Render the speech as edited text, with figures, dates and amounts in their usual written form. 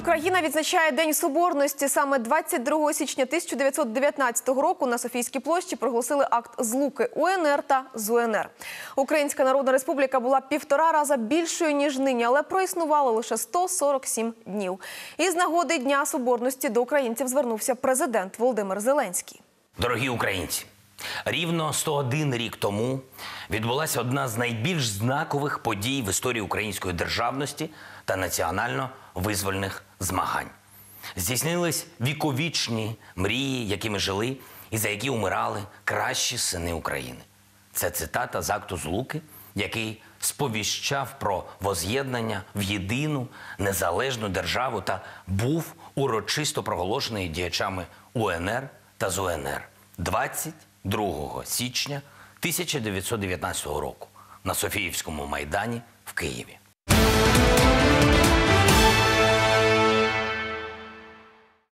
Україна відзначає День Соборності. Саме 22 січня 1919 року на Софійській площі проголосили акт злуки УНР та ЗУНР. Українська Народна Республіка була 1,5 рази більшою, ніж нині, але проіснувала лише 147 днів. І з нагоди Дня Соборності до українців звернувся президент Володимир Зеленський. Дорогі українці, рівно 101 рік тому відбулася одна з найбільш знакових подій в історії української державності та національно-визвольних змагань. Здійснились віковічні мрії, якими жили і за які умирали кращі сини України. Це цитата з акту злуки, який сповіщав про воз'єднання в єдину незалежну державу та був урочисто проголошений діячами УНР та ЗУНР 22 січня 1919 року на Софіївському майдані в Києві.